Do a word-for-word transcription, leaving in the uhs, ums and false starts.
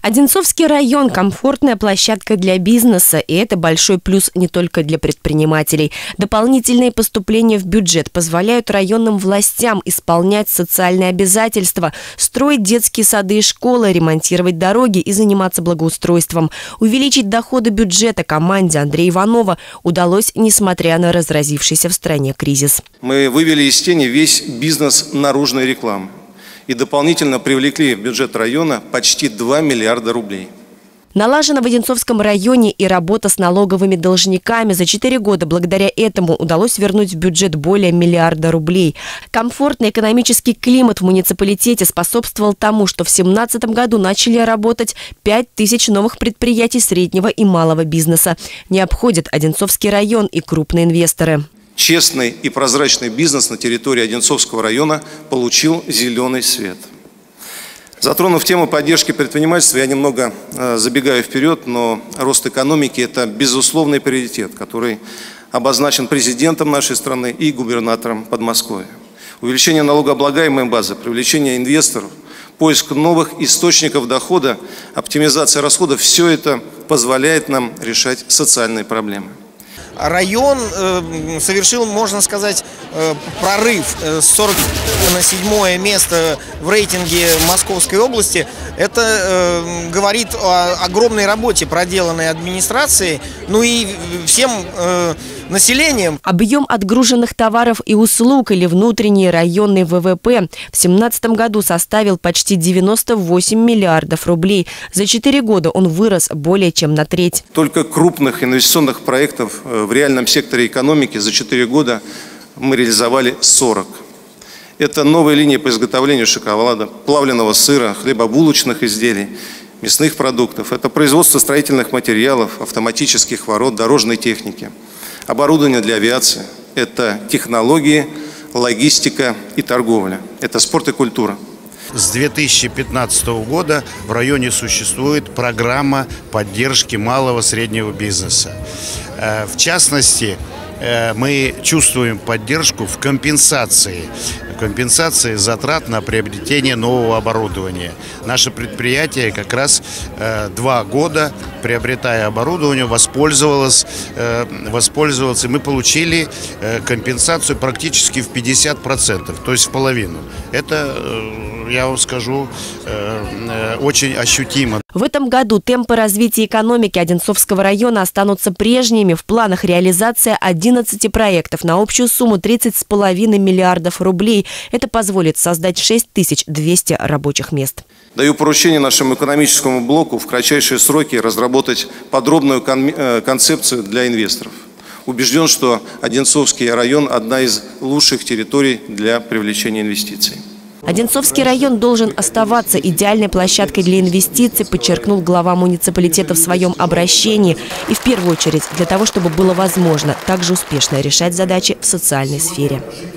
Одинцовский район – комфортная площадка для бизнеса, и это большой плюс не только для предпринимателей. Дополнительные поступления в бюджет позволяют районным властям исполнять социальные обязательства, строить детские сады и школы, ремонтировать дороги и заниматься благоустройством. Увеличить доходы бюджета команде Андрея Иванова удалось, несмотря на разразившийся в стране кризис. Мы вывели из тени весь бизнес наружной рекламы и дополнительно привлекли в бюджет района почти два миллиарда рублей. Налажена в Одинцовском районе и работа с налоговыми должниками. За четыре года благодаря этому удалось вернуть в бюджет более миллиарда рублей. Комфортный экономический климат в муниципалитете способствовал тому, что в две тысячи семнадцатом году начали работать пять тысяч новых предприятий среднего и малого бизнеса. Не обходят Одинцовский район и крупные инвесторы. Честный и прозрачный бизнес на территории Одинцовского района получил зеленый свет. Затронув тему поддержки предпринимательства, я немного э, забегаю вперед, но рост экономики – это безусловный приоритет, который обозначен президентом нашей страны и губернатором Подмосковья. Увеличение налогооблагаемой базы, привлечение инвесторов, поиск новых источников дохода, оптимизация расходов – все это позволяет нам решать социальные проблемы. Район э, совершил, можно сказать, э, прорыв с сорок на седьмое место в рейтинге Московской области. Это э, говорит о огромной работе, проделанной администрацией, ну и всем э, населением. Объем отгруженных товаров и услуг или внутренний районный вэ вэ пэ в две тысячи семнадцатом году составил почти девяносто восемь миллиардов рублей. За четыре года он вырос более чем на треть. Только крупных инвестиционных проектов в реальном секторе экономики за четыре года мы реализовали сорок. Это новые линии по изготовлению шоколада, плавленного сыра, хлебобулочных изделий, мясных продуктов. Это производство строительных материалов, автоматических ворот, дорожной техники, оборудование для авиации. Это технологии, логистика и торговля. Это спорт и культура. С две тысячи пятнадцатого года в районе существует программа поддержки малого и среднего бизнеса. В частности, мы чувствуем поддержку в компенсации, компенсации затрат на приобретение нового оборудования. Наше предприятие как раз э, два года, приобретая оборудование, воспользовалось, э, воспользовалось, и мы получили э, компенсацию практически в пятьдесят процентов, то есть в половину. Это, э, я вам скажу, э, э, очень ощутимо. В этом году темпы развития экономики Одинцовского района останутся прежними. В планах реализация одиннадцати проектов на общую сумму тридцать с половиной миллиардов рублей. Это позволит создать шесть тысяч двести рабочих мест. Даю поручение нашему экономическому блоку в кратчайшие сроки разработать подробную кон концепцию для инвесторов. Убежден, что Одинцовский район – одна из лучших территорий для привлечения инвестиций. Одинцовский район должен оставаться идеальной площадкой для инвестиций, подчеркнул глава муниципалитета в своем обращении. И в первую очередь для того, чтобы было возможно также успешно решать задачи в социальной сфере.